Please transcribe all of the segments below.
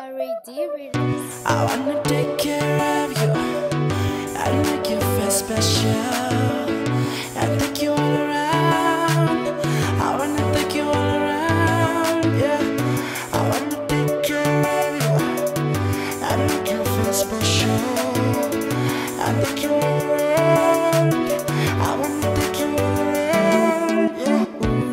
R.A.D. release. I wanna take care of you and make you feel special and take you all around. I wanna take you all around, yeah. I wanna take care of you and make you feel special and take you all around. I wanna take you all around, yeah.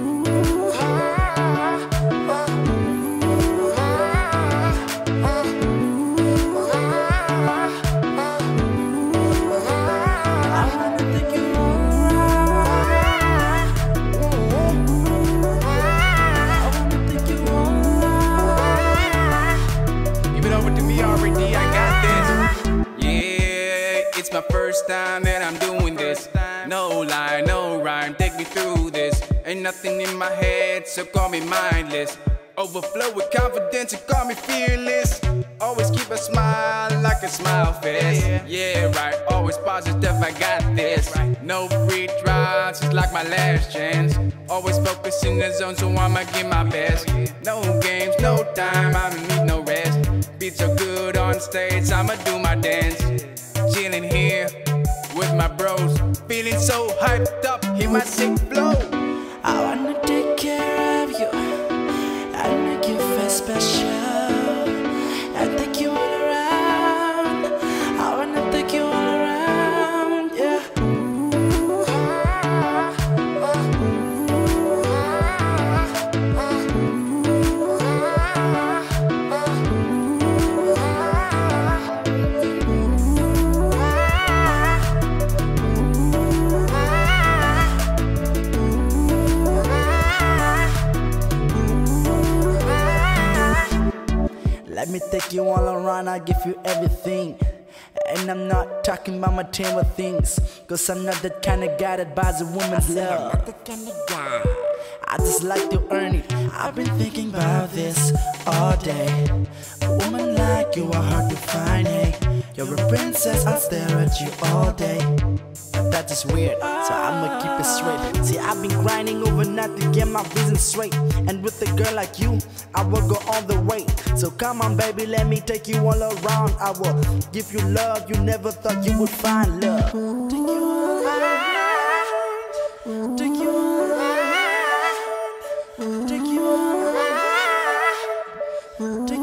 R.A.D, I got this. Yeah, it's my first time that I'm doing this. No lie, no rhyme, take me through this. Ain't nothing in my head, so call me mindless. Overflow with confidence and call me fearless. Always keep a smile like a smile fest. Yeah, right, always positive, I got this. No free tries, it's like my last chance. Always focus in the zone, so I'ma give my best. No games, no time, I don't need no rest. Beats so good on stage, I'ma do my dance. Chilling here with my bros, feeling so hyped up, hear my sick flow. I wanna take care of you and make you feel special and take you all around. I wanna take you all around, yeah. Let me take you all around, I'll give you everything. And I'm not talking about material things, cause I'm not that kind of guy that buys a woman's love. I just like to earn it. I've been thinking about this all day. A woman like you are hard to find, hey. You're a princess, I'll stare at you all day. But that's just weird, so I'ma keep it straight. See, I've been grinding overnight to get my reasons straight. And with a girl like you, I will go all the way. So come on baby, let me take you all around. I will give you love you never thought you would find. Love, take you all around, take you all around, take you all around, take